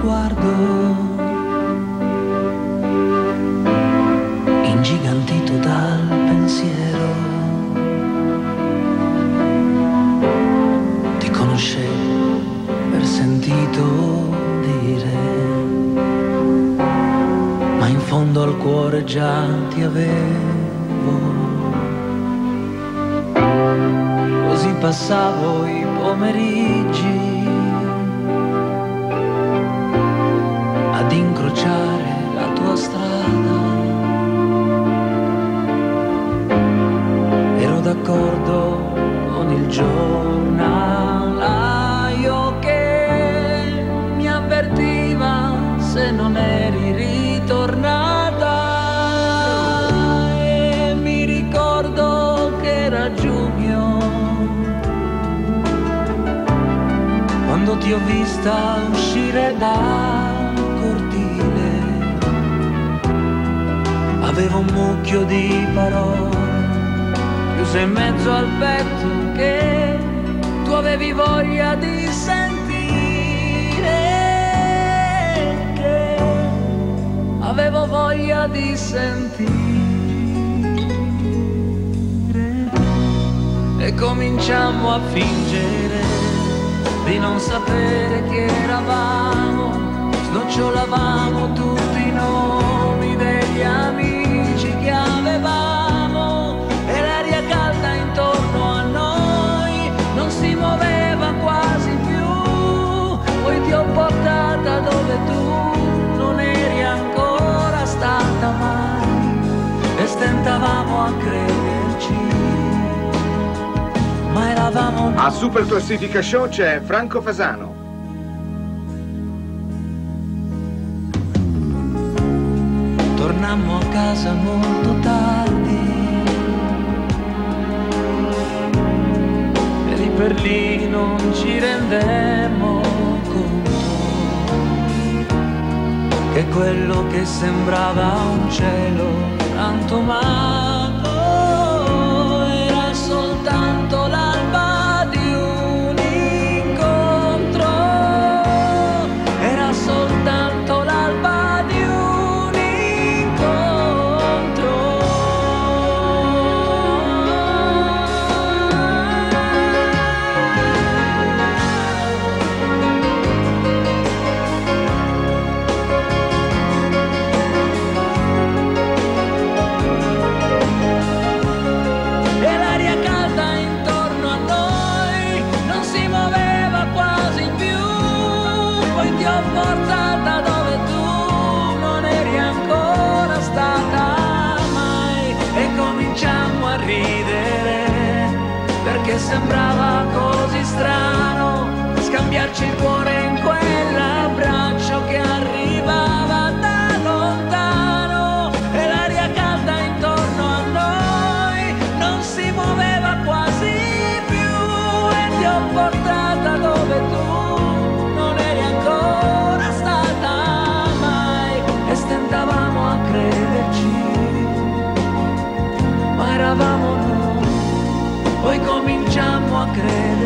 sguardo ingigantito dal pensiero. Ti conoscevo per sentito dire, ma in fondo al cuore già ti avevo. Così passavo i pomeriggi ad incrociare la tua strada. Ero d'accordo con il giornalaio che mi avvertiva se non eri ritornata, e mi ricordo che era giugno quando ti ho vista uscire dal cortile. Avevo un mucchio di parole chiuse in mezzo al petto che tu avevi voglia di sentire, che avevo voglia di sentire. E cominciammo a fingere di non sapere che eravamo, snocciolavamo tutti i nomi degli amici che avevamo, e l'aria calda intorno a noi non si muoveva quasi più. Poi ti ho portata dove tu non eri ancora stata mai, e stentavamo a crederci, ma eravamo A Super Classifica Show c'è Franco Fasano. Tornammo a casa molto tardi e lì per lì non ci rendemmo conto che quello che sembrava un cielo frantumato era soltanto l'alba di un incontro, era soltanto l'alba di un incontro. E l'aria calda intorno a noi non si muoveva quasi più. Poi ti ho portata dove tu non eri ancora stata mai, e cominciammo a ridere perché sembrava così strano scambiarci il cuore in quell'abbraccio che arrivava da lontano. E l'aria calda intorno a noi non si muoveva quasi più, e ti ho portata dove tu non eri ancora stata mai, e stentavamo a crederci, ma eravamo noi. Poi cominciammo a credere